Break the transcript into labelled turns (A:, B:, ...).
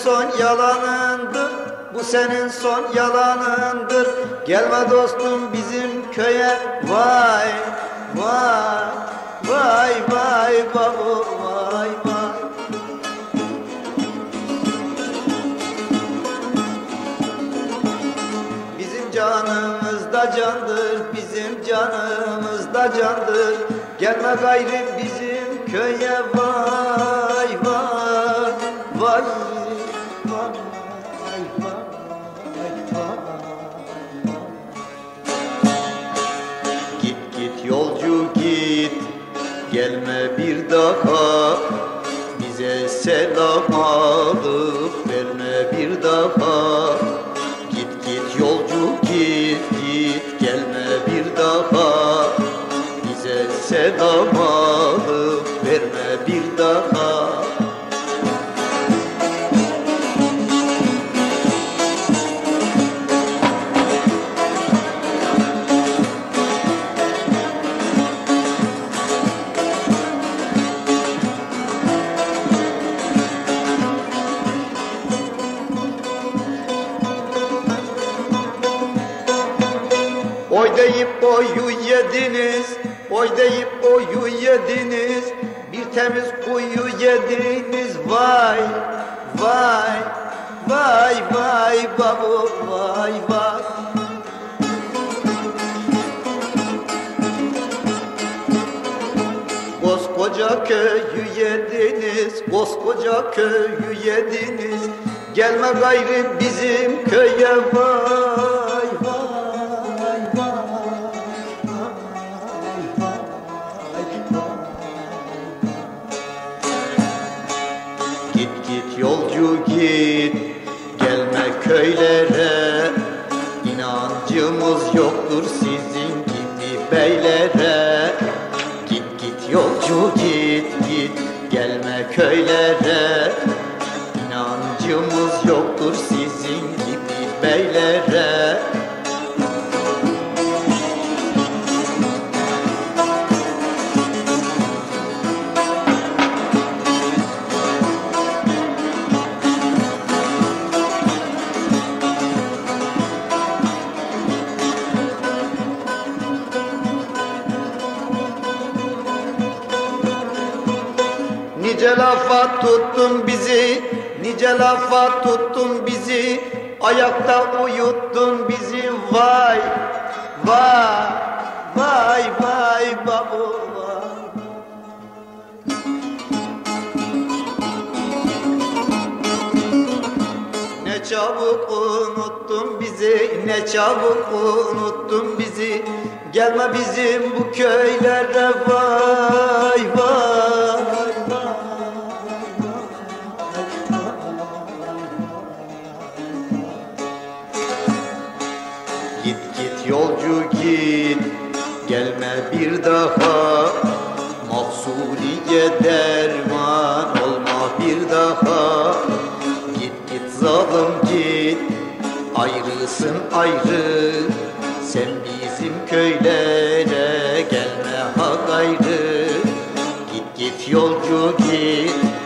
A: son yalanındır, bu senin son yalanındır. Gelme dostum bizim köye, vay vay vay vay baba vay vay. Bizim canımız da candır, bizim canımız da candır. Gelme gayrı bizim köye, vay vay vay vay vay vay. Git git yolcu git, gelme bir daha. Bize selam alıp verme bir daha. Git git yolcu git git, gelme bir daha. Bize selam alıp verme bir daha. Oy deyip oyu yediniz, oy deyip oyu yediniz. Bir temiz kuyu yediniz, vay vay vay vay babu vay vay. Koskoca köyü yediniz, koskoca köyü yediniz. Gelme gayrı bizim köye, vay vay. Git git yolcu git, gelme köylere. İnancımız yoktur sizin gibi beylere. Git git yolcu git git, gelme köylere. İnancımız yoktur sizin gibi beylere. Nice lafa tuttun bizi, nice lafa tuttun bizi. Ayakta uyuttun bizi, vay vay vay vay babu vay. Ne çabuk unuttun bizi, ne çabuk unuttun bizi. Gelme bizim bu köylere, vay vay. Git git yolcu git, gelme bir daha. Mahsuriye derman olma bir daha. Git git zalim git, ayrısın ayrı. Sen bizim köylere gelme ha gayrı. Git git yolcu git,